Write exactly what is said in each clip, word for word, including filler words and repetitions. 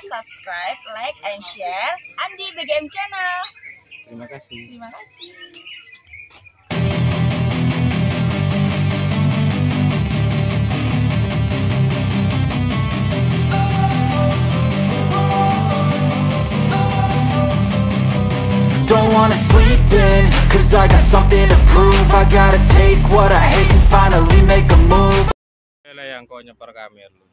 subscribe, like, and share Andi B G M Channel. Terima kasih. Terima kasih. Don't wanna sleep in, cause I got something to prove. I gotta take what I hate and finally make a move. Lah yang kau nyeper kamera lu.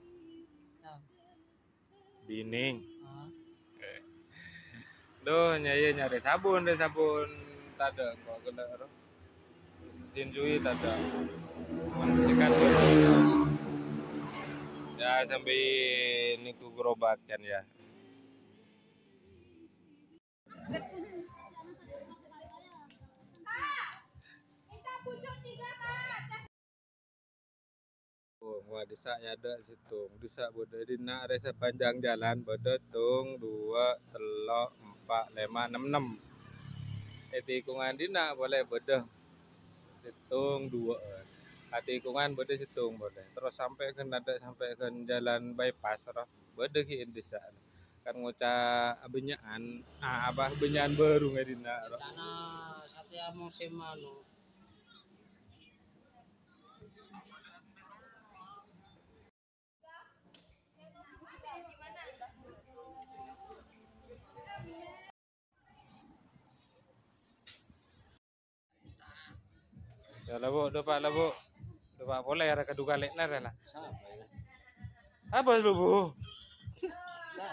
Bining. Eh. Duh, nyai nyari sabun deh sabun tada kok kena ro. Tinjui tada. Membersihkan diri. Ya sampai niku gerobakkan ya. Wah desaknya ada situ, desak bodoh dina resa panjang jalan bodoh tung dua telok empat lima enam enam. Hati tikungan dina boleh bodoh situng dua. Hati tikungan bodoh situng boleh. Terus sampai ke ada sampai ke jalan bypass roh bodoh ki desak. Kan ngucap abenyaan, ah abah benyaan baru nggak dina roh. Tanah satya musim anu. Ya lah bu, dopak lah bu, dopak boleh ada kedua kali lah lah. Siapa ya? Apa lu bu? Siapa?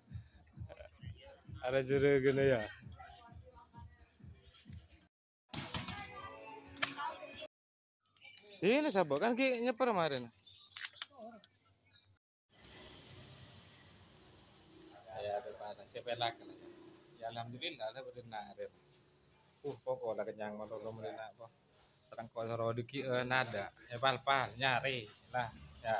Ada jere gini ya. Ini sabuk kan ki nyeper kemarin. Ya depan sepelak kan. Ya alhamdulillah ada benar. Uh pokoknya kenyang kalau belum benar apa. Terang kau soro diki nada. Ya pal-pal nyari lah ya.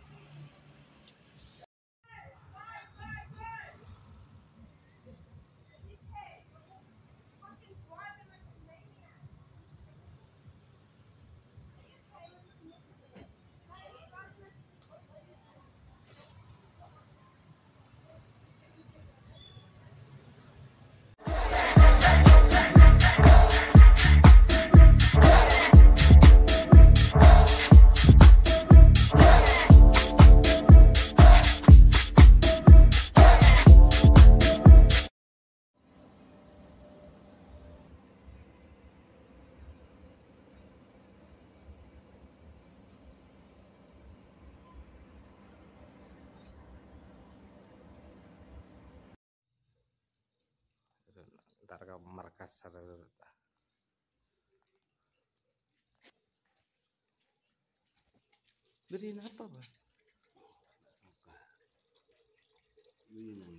Ntar ke markas beriin apa bang? Ini